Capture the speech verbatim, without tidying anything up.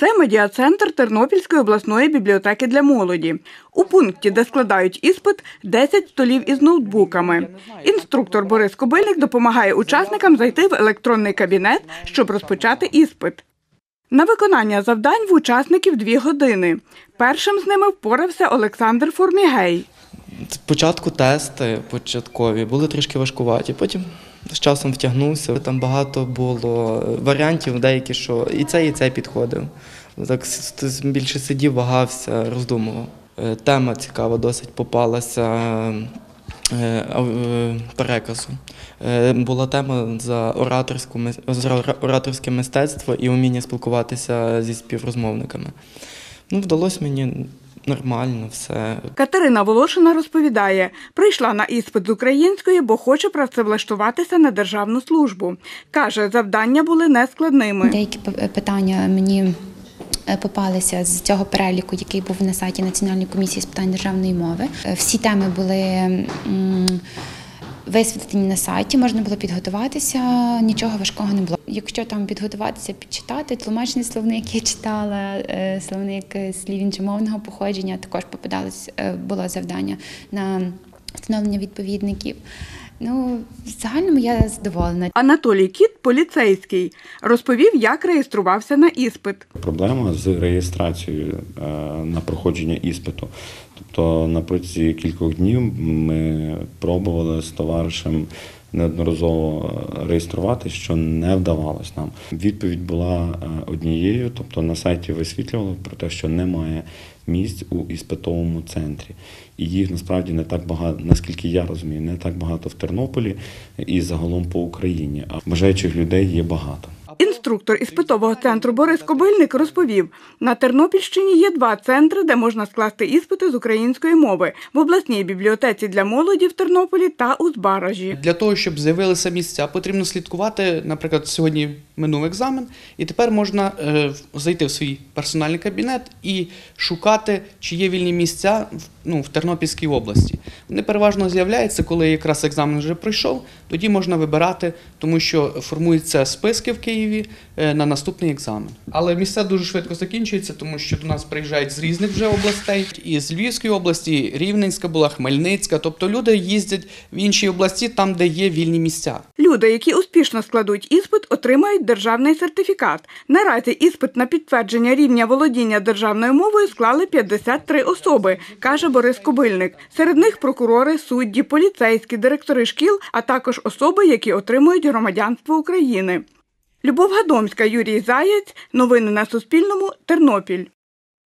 Це медіа-центр Тернопільської обласної бібліотеки для молоді. У пункті, де складають іспит, десять столів із ноутбуками. Інструктор Борис Кобильник допомагає учасникам зайти в електронний кабінет, щоб розпочати іспит. На виконання завдань в учасників дві години. Першим з ними впорався Олександр Формігей. Спочатку тести початкові були трішки важкуваті, потім з часом втягнувся. Там багато було варіантів, деякі, що і цей, і цей підходив. Так більше сидів, вагався, роздумував. Тема цікава досить попалася переказу. Була тема за, ораторську, за ораторське мистецтво і вміння спілкуватися зі співрозмовниками. Ну, вдалося мені нормально все. Катерина Волошина розповідає, прийшла на іспит з української, бо хоче працевлаштуватися на державну службу. Каже, завдання були нескладними. Деякі питання мені попалися з цього переліку, який був на сайті Національної комісії з питань державної мови. Всі теми були висвітлені на сайті, можна було підготуватися, нічого важкого не було. Якщо там підготуватися, підчитати, тлумачний словник я читала, словник слів іншомовного походження, також попадалось, було завдання на встановлення відповідників. Ну, в загальному я задоволена. Анатолій Кіт, поліцейський, розповів, як реєструвався на іспит. Проблема з реєстрацією на проходження іспиту. Тобто на протязі кількох днів ми пробували з товаришем неодноразово реєструвати, що не вдавалось нам. Відповідь була однією, тобто на сайті висвітлювало про те, що немає місць у іспитовому центрі. І їх насправді не так багато, наскільки я розумію, не так багато в Тернополі і загалом по Україні, а бажаючих людей є багато. Інструктор іспитового центру Борис Кобильник розповів, на Тернопільщині є два центри, де можна скласти іспити з української мови – в обласній бібліотеці для молоді в Тернополі та у Збаражі. Для того, щоб з'явилися місця, потрібно слідкувати, наприклад, сьогодні минув екзамен, і тепер можна е, зайти в свій персональний кабінет і шукати, чи є вільні місця ну, в Тернопільській області. Вони переважно з'являються, коли якраз екзамен вже пройшов, тоді можна вибирати, тому що формуються списки в Києві на наступний екзамен. Але місця дуже швидко закінчуються, тому що до нас приїжджають з різних вже областей. І з Львівської області, Рівненська була, Хмельницька. Тобто люди їздять в інші області, там, де є вільні місця. Люди, які успішно складуть іспит, отримають державний сертифікат. Наразі іспит на підтвердження рівня володіння державною мовою склали п'ятдесят три особи, каже Борис Кобильник. Серед них прокурори, судді, поліцейські, директори шкіл, а також особи, які отримують громадянство України. Любов Гадомська, Юрій Заєць. Новини на Суспільному. Тернопіль.